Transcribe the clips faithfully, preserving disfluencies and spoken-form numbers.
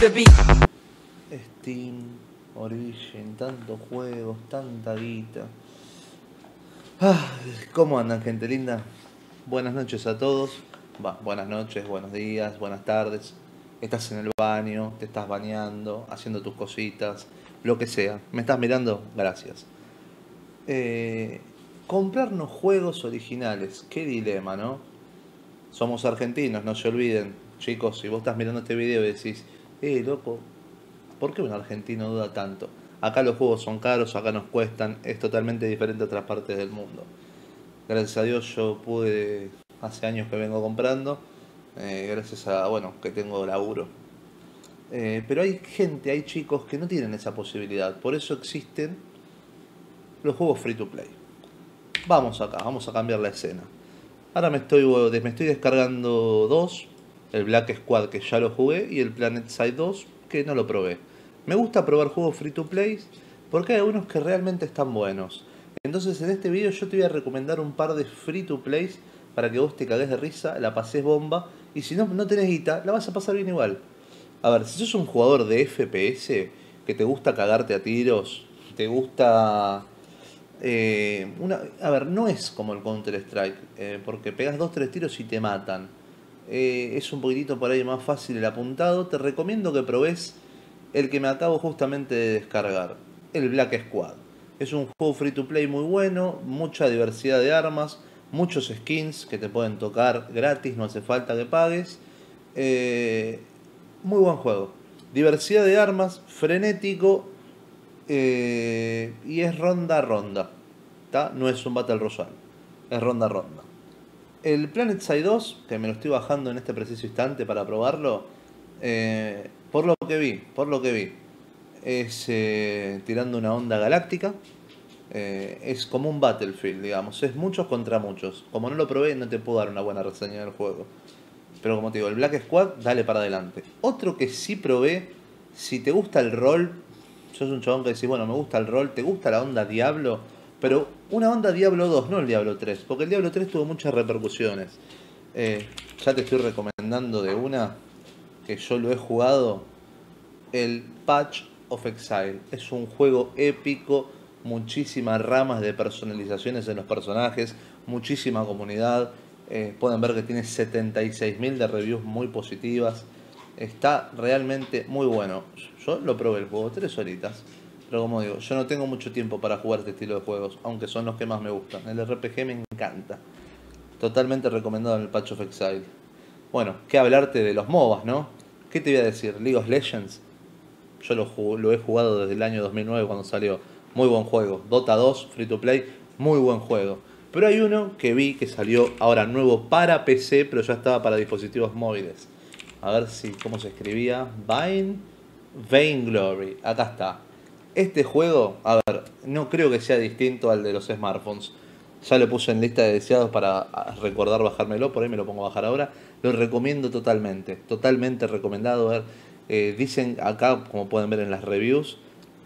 Steam, Origin, tantos juegos, tanta guita. Ah, ¿cómo andan, gente linda? Buenas noches a todos. Va, buenas noches, buenos días, buenas tardes. Estás en el baño, te estás bañando, haciendo tus cositas, lo que sea. ¿Me estás mirando? Gracias. Eh, comprarnos juegos originales. Qué dilema, ¿no? Somos argentinos, no se olviden. Chicos, si vos estás mirando este video y decís, eh, loco, ¿por qué un argentino duda tanto? Acá los juegos son caros, acá nos cuestan, es totalmente diferente a otras partes del mundo. Gracias a Dios yo pude, hace años que vengo comprando, eh, gracias a, bueno, que tengo laburo. Eh, pero hay gente, hay chicos que no tienen esa posibilidad, por eso existen los juegos free to play. Vamos acá, vamos a cambiar la escena. Ahora me estoy, me estoy descargando dos, el Black Squad que ya lo jugué y el PlanetSide dos que no lo probé. Me gusta probar juegos free to play porque hay algunos que realmente están buenos. Entonces en este video yo te voy a recomendar un par de free to play para que vos te cagues de risa, la pases bomba y si no, no tenés guita, la vas a pasar bien igual. A ver, si sos un jugador de F P S que te gusta cagarte a tiros, te gusta... Eh, una, a ver, no es como el Counter Strike, eh, porque pegas dos tres tiros y te matan. Eh, es un poquitito por ahí más fácil el apuntado. Te recomiendo que probés el que me acabo justamente de descargar, el Black Squad. Es un juego free to play muy bueno, mucha diversidad de armas, muchos skins que te pueden tocar gratis, no hace falta que pagues. Eh, muy buen juego. Diversidad de armas, frenético. Eh, y es ronda a ronda, ¿tá? No es un Battle Royale, es ronda a ronda. El PlanetSide dos, que me lo estoy bajando en este preciso instante para probarlo, eh, por lo que vi, por lo que vi, es eh, tirando una onda galáctica, eh, es como un Battlefield, digamos, es muchos contra muchos. Como no lo probé, no te puedo dar una buena reseña del juego. Pero como te digo, el Black Squad, dale para adelante. Otro que sí probé, si te gusta el rol, sos un chabón que decís, bueno, me gusta el rol, te gusta la onda Diablo, pero una onda Diablo dos, no el Diablo tres, porque el Diablo tres tuvo muchas repercusiones. Eh, ya te estoy recomendando de una, que yo lo he jugado, el Path of Exile. Es un juego épico, muchísimas ramas de personalizaciones en los personajes, muchísima comunidad. Eh, pueden ver que tiene setenta y seis mil de reviews muy positivas. Está realmente muy bueno. Yo lo probé el juego tres horitas. Pero como digo, yo no tengo mucho tiempo para jugar este estilo de juegos, aunque son los que más me gustan. El R P G me encanta. Totalmente recomendado en el Path of Exile. Bueno, qué hablarte de los MOBAs, ¿no? ¿Qué te voy a decir? League of Legends. Yo lo, lo he jugado desde el año dos mil nueve cuando salió. Muy buen juego. Dota dos, free to play, muy buen juego. Pero hay uno que vi que salió ahora nuevo para P C, pero ya estaba para dispositivos móviles. A ver si cómo se escribía. Vain, Vainglory. Acá está. Este juego, a ver, no creo que sea distinto al de los smartphones. Ya lo puse en lista de deseados para recordar bajármelo, por ahí me lo pongo a bajar ahora. Lo recomiendo totalmente, totalmente recomendado. A ver, eh, dicen acá, como pueden ver en las reviews,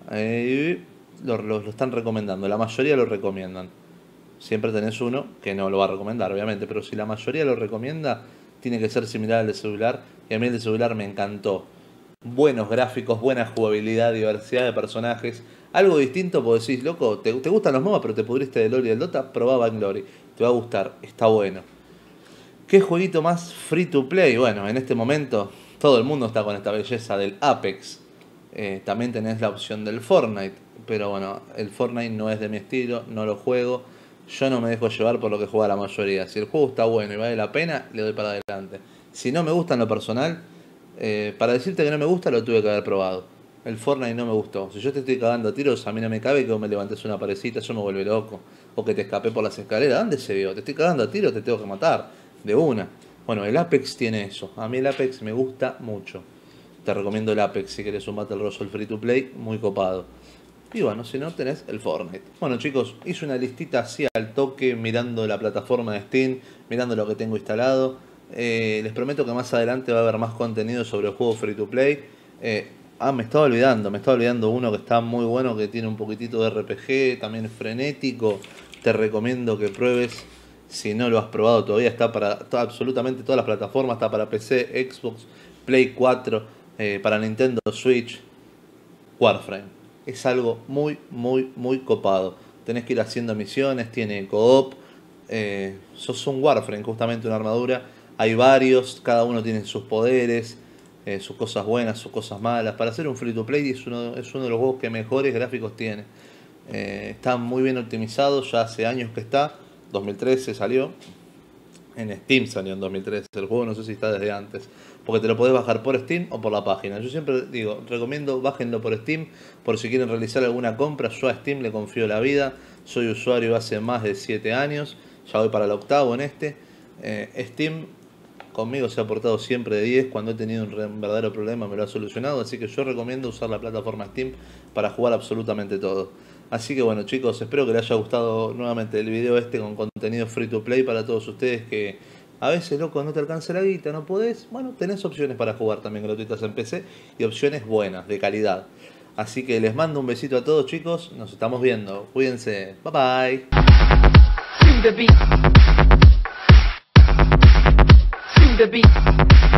eh, lo, lo, lo están recomendando. La mayoría lo recomiendan. Siempre tenés uno que no lo va a recomendar, obviamente, pero si la mayoría lo recomienda, tiene que ser similar al de celular. Y a mí el de celular me encantó. Buenos gráficos, buena jugabilidad, diversidad de personajes. Algo distinto, porque decís, loco, te, te gustan los MOBA, pero te pudriste del LoL y del Dota, probá Vainglory. Te va a gustar, está bueno. ¿Qué jueguito más free to play? Bueno, en este momento todo el mundo está con esta belleza del Apex. Eh, también tenés la opción del Fortnite. Pero bueno, el Fortnite no es de mi estilo, no lo juego. Yo no me dejo llevar por lo que juega la mayoría. Si el juego está bueno y vale la pena, le doy para adelante. Si no me gusta en lo personal, eh, para decirte que no me gusta, lo tuve que haber probado. El Fortnite no me gustó. Si yo te estoy cagando a tiros, a mí no me cabe que vos me levantes una parecita, eso me vuelve loco. O que te escapé por las escaleras. ¿Dónde se vio? Te estoy cagando a tiros, te tengo que matar. De una. Bueno, el Apex tiene eso. A mí el Apex me gusta mucho. Te recomiendo el Apex si querés un Battle Royale free to play, muy copado. Y bueno, si no, tenés el Fortnite. Bueno, chicos, hice una listita así al toque, mirando la plataforma de Steam, mirando lo que tengo instalado. Eh, les prometo que más adelante va a haber más contenido sobre el juego free to play. Eh, ah, me estaba olvidando, me estaba olvidando uno que está muy bueno, que tiene un poquitito de R P G, también es frenético. Te recomiendo que pruebes. Si no lo has probado todavía, está para absolutamente todas las plataformas. Está para P C, Xbox, Play cuatro. eh, para Nintendo Switch, Warframe. Es algo muy, muy, muy copado. Tenés que ir haciendo misiones, tiene co-op. Eh, sos un Warframe, justamente una armadura. Hay varios, cada uno tiene sus poderes, eh, sus cosas buenas, sus cosas malas. Para hacer un free to play es uno, es uno de los juegos que mejores gráficos tiene. Eh, está muy bien optimizado, ya hace años que está. dos mil trece salió. En Steam salió en dos mil trece el juego, no sé si está desde antes. Porque te lo podés bajar por Steam o por la página. Yo siempre digo, recomiendo bájenlo por Steam, por si quieren realizar alguna compra. Yo a Steam le confío la vida. Soy usuario hace más de siete años. Ya voy para el octavo en este. Eh, Steam conmigo se ha portado siempre de diez. Cuando he tenido un verdadero problema me lo ha solucionado. Así que yo recomiendo usar la plataforma Steam para jugar absolutamente todo. Así que bueno chicos, espero que les haya gustado nuevamente el video este con contenido free to play para todos ustedes que a veces, loco, no te alcanza la guita, no podés. Bueno, tenés opciones para jugar también gratuitas en P C y opciones buenas, de calidad. Así que les mando un besito a todos chicos, nos estamos viendo. Cuídense, bye bye. To the beat. To the beat.